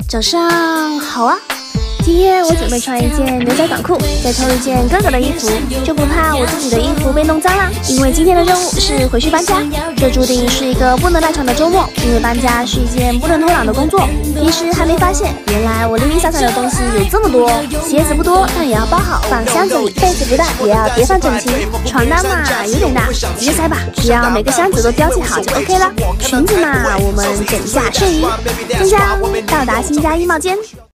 早上好啊！今天我准备穿一件牛仔短裤，再偷一件哥哥的衣服，就不怕我自己的衣服被弄脏了。因为今天的任务是回去搬家，这注定是一个不能赖床的周末。因为搬家是一件不能偷懒的工作，平时还没发现，原来我零零散散的东西有这么多。鞋子不多，但也要包好，放箱子里；被子不大，也要叠放整齐。床单嘛有点大，直接塞吧，只要每个箱子都标记好就 OK 了。裙子嘛，我们整下睡衣。真香，到达新家衣帽间。